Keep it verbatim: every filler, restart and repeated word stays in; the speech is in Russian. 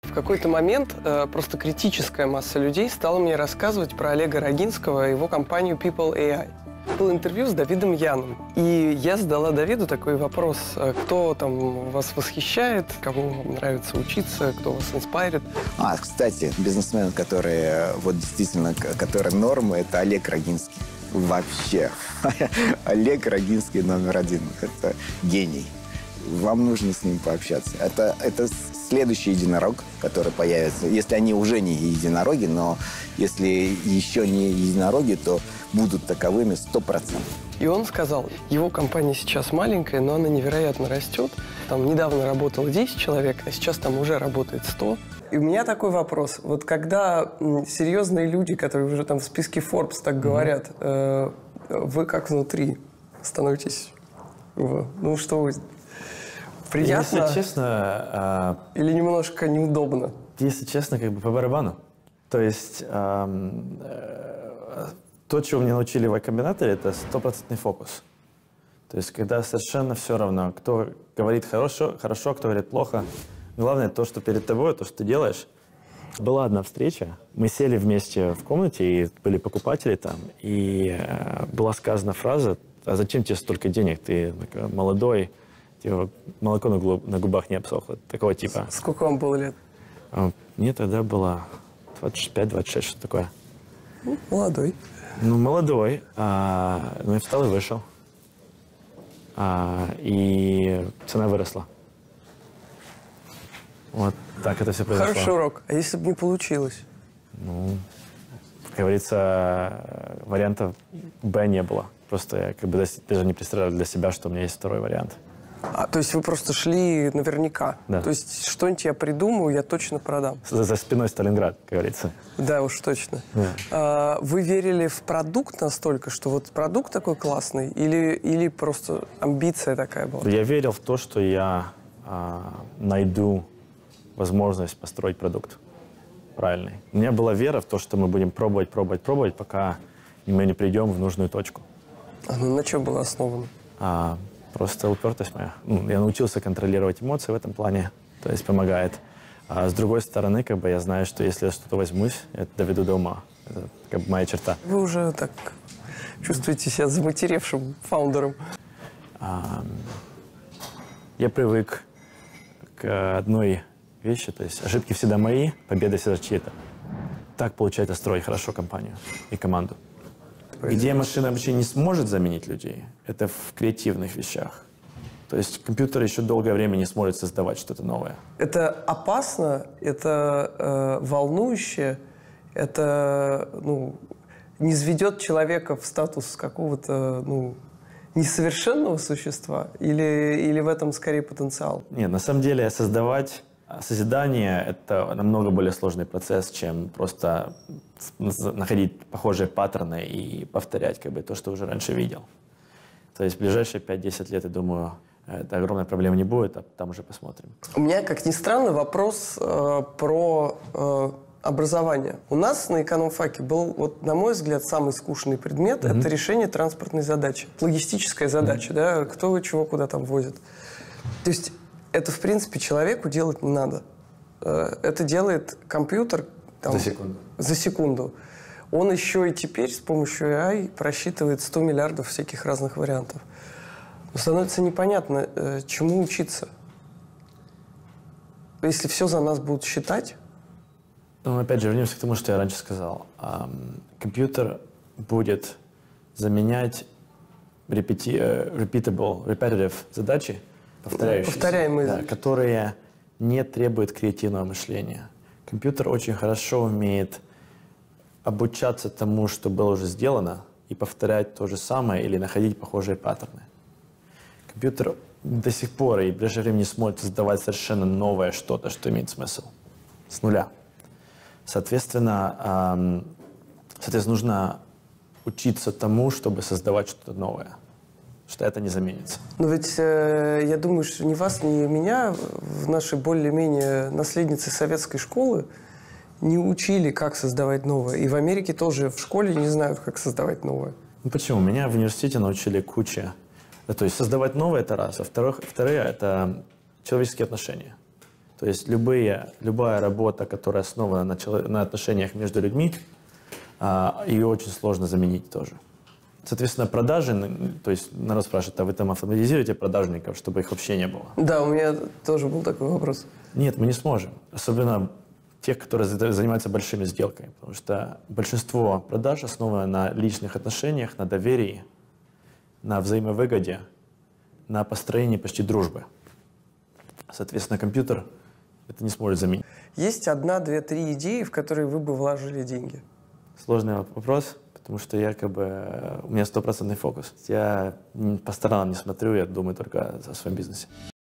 В какой-то момент э, просто критическая масса людей стала мне рассказывать про Олега Рогинского и его компанию People эй ай. Было интервью с Давидом Яном, и я задала Давиду такой вопрос: кто там вас восхищает, кому вам нравится учиться, кто вас инспайрит. А, кстати, бизнесмен, который вот действительно, который норма, это Олег Рогинский. Вообще. Олег Рогинский номер один. Это гений. Вам нужно с ним пообщаться. Это, это следующий единорог, который появится. Если они уже не единороги, но если еще не единороги, то будут таковыми сто процентов. И он сказал, его компания сейчас маленькая, но она невероятно растет. Там недавно работало десять человек, а сейчас там уже работает сто. И у меня такой вопрос. Вот когда серьезные люди, которые уже там в списке Forbes так говорят, mm-hmm. э, вы как внутри становитесь? Ну что вы... Приятно? Если честно... А... Или немножко неудобно? Если честно, как бы по барабану. То есть эм, э, то, чего мне научили в Y-комбинаторе, это стопроцентный фокус. То есть когда совершенно все равно, кто говорит хорошо, хорошо, кто говорит плохо. Главное то, что перед тобой, то, что ты делаешь. Была одна встреча, мы сели вместе в комнате, и были покупатели там, и э, была сказана фраза: «А зачем тебе столько денег? Ты молодой». Типа, молоко на, глуб, на губах не обсохло. Такого типа. Сколько вам было лет? А, мне тогда было двадцать пять двадцать шесть, что такое. Ну, молодой. Ну, молодой. А, ну, я встал и вышел. А, и цена выросла. Вот так это все произошло. Хороший урок. А если бы не получилось? Ну, как говорится, варианта Б не было. Просто я как бы даже не представляю для себя, что у меня есть второй вариант. А, то есть вы просто шли наверняка? Да. То есть что-нибудь я придумаю, я точно продам? За, за спиной Сталинград, как говорится. Да, уж точно. Да. А, вы верили в продукт настолько, что вот продукт такой классный, или, или просто амбиция такая была? Я верил в то, что я а, найду возможность построить продукт правильный. У меня была вера в то, что мы будем пробовать, пробовать, пробовать, пока мы не придем в нужную точку. А ну на чем было основано? А, просто упертость моя. Ну, я научился контролировать эмоции в этом плане, то есть помогает. А с другой стороны, как бы я знаю, что если я что-то возьмусь, это доведу до ума. Это как бы моя черта. Вы уже так чувствуете себя заматеревшим фаундером? А, я привык к одной вещи, то есть ошибки всегда мои, победа всегда чьи-то. Так получается строить хорошо компанию и команду. Где машина обучения не сможет заменить людей, это в креативных вещах. То есть компьютер еще долгое время не сможет создавать что-то новое. Это опасно, это э, волнующе, это ну, не низведет человека в статус какого-то ну, несовершенного существа? Или, или в этом скорее потенциал? Нет, на самом деле создавать созидание – это намного более сложный процесс, чем просто находить похожие паттерны и повторять как бы, то, что уже раньше видел. То есть в ближайшие пять-десять лет, я думаю, это огромная проблема не будет, а там уже посмотрим. У меня, как ни странно, вопрос э, про э, образование. У нас на экономфаке был, вот, на мой взгляд, самый скучный предмет mm-hmm. – это решение транспортной задачи. Логистическая задача, mm-hmm. да, кто чего куда там возит. То есть это, в принципе, человеку делать не надо. Это делает компьютер там, за секунду. За секунду. Он еще и теперь с помощью эй ай просчитывает сто миллиардов всяких разных вариантов. Но становится непонятно, чему учиться. Если все за нас будут считать. Ну, опять же, вернемся к тому, что я раньше сказал. Компьютер будет заменять repeati- repeatable, repetitive задачи, повторяющиеся, повторяемые, да, которые не требуют креативного мышления. Компьютер очень хорошо умеет обучаться тому, что было уже сделано, и повторять то же самое или находить похожие паттерны. Компьютер до сих пор и в ближайшее время не сможет создавать совершенно новое что-то, что имеет смысл. С нуля. Соответственно, эм, соответственно нужно учиться тому, чтобы создавать что-то новое. Что это не заменится. Но ведь э, я думаю, что ни вас, ни меня в нашей более-менее наследнице советской школы не учили, как создавать новое. И в Америке тоже в школе не знают, как создавать новое. Ну почему? Меня в университете научили куче. То есть создавать новое – это раз. А вторых, вторые – это человеческие отношения. То есть любые, любая работа, которая основана на, чело- на отношениях между людьми, а, ее очень сложно заменить тоже. Соответственно, продажи, н- то есть народ спрашивает, а вы там автоматизируете продажников, чтобы их вообще не было? Да, у меня тоже был такой вопрос. Нет, мы не сможем. Особенно тех, которые за- занимаются большими сделками. Потому что большинство продаж основано на личных отношениях, на доверии, на взаимовыгоде, на построении почти дружбы. Соответственно, компьютер это не сможет заменить. Есть одна, две, три идеи, в которые вы бы вложили деньги? Сложный вопрос, потому что я как бы, э, у меня стопроцентный фокус. Я м, по сторонам не смотрю, я думаю только о своем бизнесе.